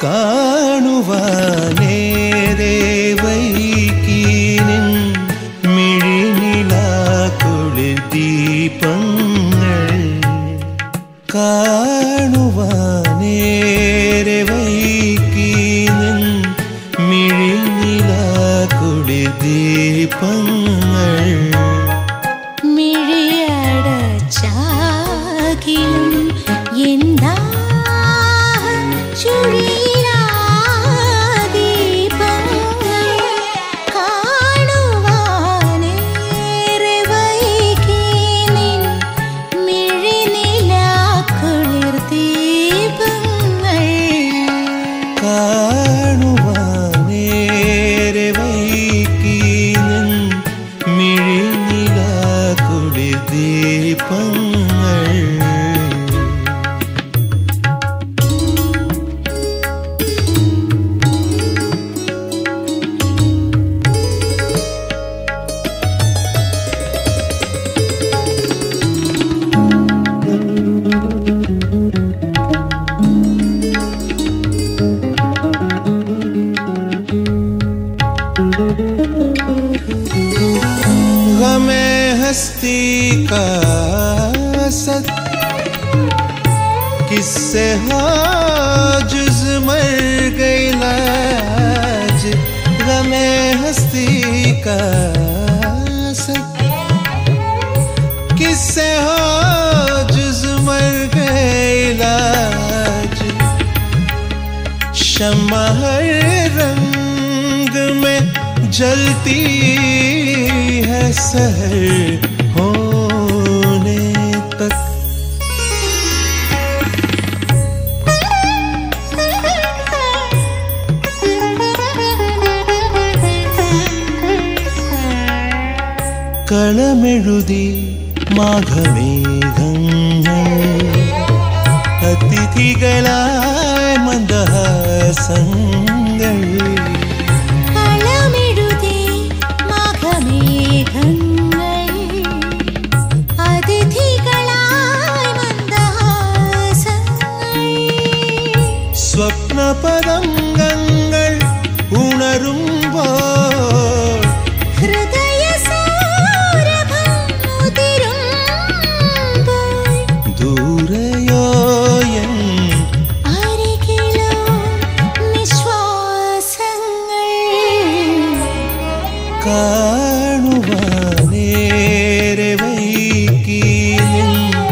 കാണുവാനേറെ വൈകിനിൻ മിഴിനിലാക്കുളിർ ദീപങ്ങൾ കാണുവാനേറെ വൈകിനിൻ മിഴിനിലാക്കുളിർ ദീപങ്ങൾ മിഴിയടച്ചാകിലും എന്താ गमे हस्ती का सद किससे हाजुज मर गई लाज गमे हस्ती का सद किससे हाजुज मर गई लाज शम्मा हर रंग में जलती है सहर होने तक കളമെഴുതി മാഘമേഘങ്ങൾ അതിഥികളായ മന്ദഹാസങ്ങൾ സ്വപ്നപതംഗങ്ങൾ ഉണരുമ്പോൾ ദൂരയോ എൻ കാണുവാനേറെ വൈകിനിൻ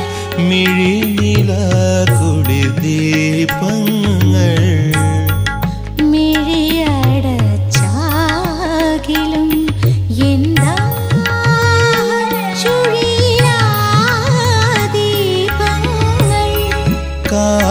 മിഴിനിലാക്കുളിർ ദീപങ്ങൾ മിഴിയടച്ചാകിലും എന്താ ദീപങ്ങൾ